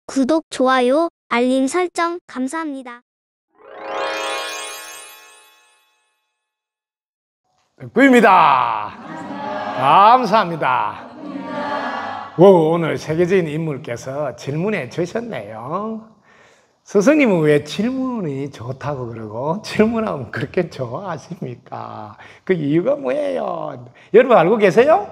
구독, 좋아요, 알림 설정 감사합니다. 덕구입니다. 감사합니다. 오늘 세계적인 인물께서 질문해 주셨네요. 스승님은 왜 질문이 좋다고 그러고 질문하면 그렇게 좋아하십니까? 그 이유가 뭐예요? 여러분 알고 계세요?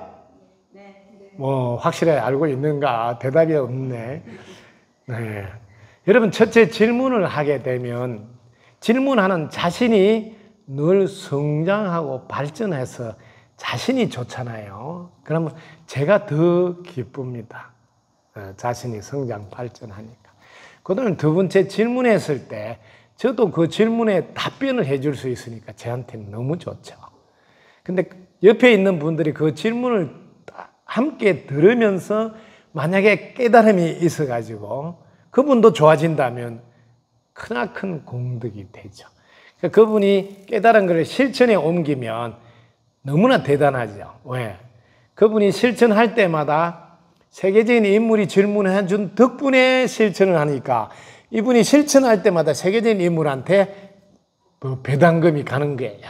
뭐 확실히 알고 있는가? 대답이 없네. 네. 여러분, 첫째, 질문을 하게 되면 질문하는 자신이 늘 성장하고 발전해서 자신이 좋잖아요. 그러면 제가 더 기쁩니다. 자신이 성장, 발전하니까. 그다음에 두 번째, 질문했을 때 저도 그 질문에 답변을 해줄 수 있으니까 저한테는 너무 좋죠. 근데 옆에 있는 분들이 그 질문을 함께 들으면서 만약에 깨달음이 있어가지고 그분도 좋아진다면 크나큰 공덕이 되죠. 그러니까 그분이 깨달은 것을 실천에 옮기면 너무나 대단하죠. 왜? 그분이 실천할 때마다 세계적인 인물이 질문해 준 덕분에 실천을 하니까 이분이 실천할 때마다 세계적인 인물한테 배당금이 가는 거예요.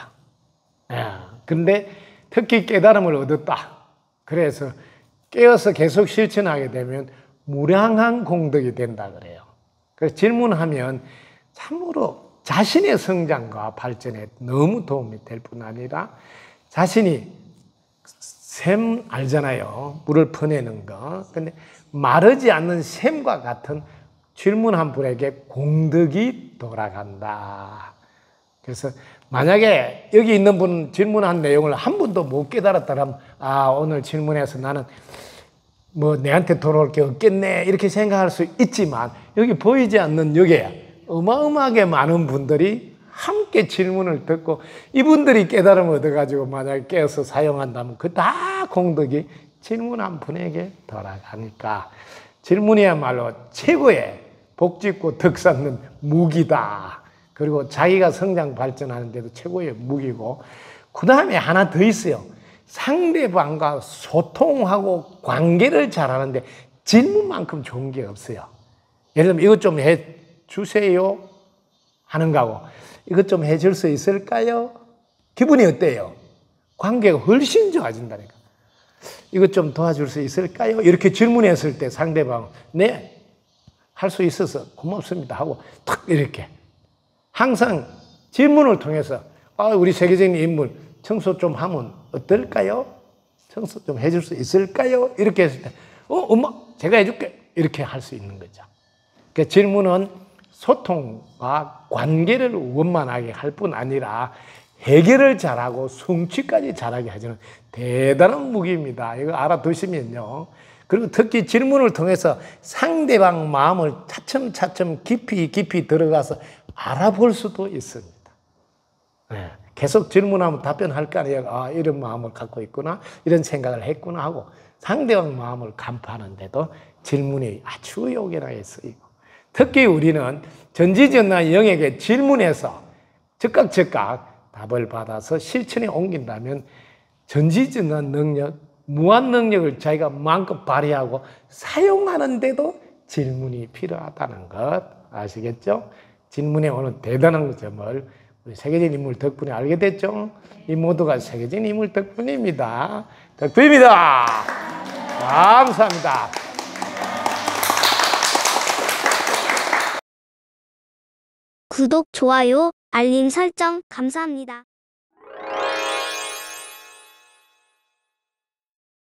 그런데 특히 깨달음을 얻었다. 그래서 깨어서 계속 실천하게 되면 무량한 공덕이 된다 그래요. 그래서 질문하면 참으로 자신의 성장과 발전에 너무 도움이 될 뿐 아니라 자신이 샘 알잖아요. 물을 퍼내는 거. 근데 마르지 않는 샘과 같은 질문한 분에게 공덕이 돌아간다. 그래서 만약에 여기 있는 분 질문한 내용을 한 번도 못 깨달았다면 오늘 질문해서 나는 뭐 내한테 돌아올 게 없겠네 이렇게 생각할 수 있지만 여기 보이지 않는 여기에 어마어마하게 많은 분들이 함께 질문을 듣고 이분들이 깨달음을 얻어가지고 만약에 깨어서 사용한다면 그 다 공덕이 질문한 분에게 돌아가니까 질문이야말로 최고의 복짓고 덕 쌓는 무기다. 그리고 자기가 성장 발전하는 데도 최고의 무기고 그 다음에 하나 더 있어요. 상대방과 소통하고 관계를 잘하는데 질문만큼 좋은 게 없어요. 예를 들면 이것 좀 해주세요 하는 거하고 이것 좀 해줄 수 있을까요? 기분이 어때요? 관계가 훨씬 좋아진다니까. 이것 좀 도와줄 수 있을까요? 이렇게 질문했을 때 상대방 네, 할 수 있어서 고맙습니다 하고 탁 이렇게 항상 질문을 통해서 우리 세계적인 인물 청소 좀 하면 어떨까요? 청소 좀 해줄 수 있을까요? 이렇게 했을 때 엄마 제가 해줄게 이렇게 할 수 있는 거죠. 그러니까 질문은 소통과 관계를 원만하게 할 뿐 아니라 해결을 잘하고 성취까지 잘하게 해주는 대단한 무기입니다. 이거 알아두시면요. 그리고 특히 질문을 통해서 상대방 마음을 차츰차츰 깊이 들어가서 알아볼 수도 있습니다. 네. 계속 질문하면 답변할 거 아니에요. 이런 마음을 갖고 있구나, 이런 생각을 했구나 하고 상대방 마음을 간파하는데도 질문이 아주 요긴하게 쓰이고 특히 우리는 전지전능 영에게 질문해서 즉각 답을 받아서 실천에 옮긴다면 전지전능 능력, 무한 능력을 자기가 마음껏 발휘하고 사용하는데도 질문이 필요하다는 것 아시겠죠? 질문에 오는 대단한 점을 우리 세계적인 인물 덕분에 알게 됐죠? 이 모두가 세계적인 인물 덕분입니다. 덕분입니다. 감사합니다. 구독, 좋아요, 알림 설정 감사합니다.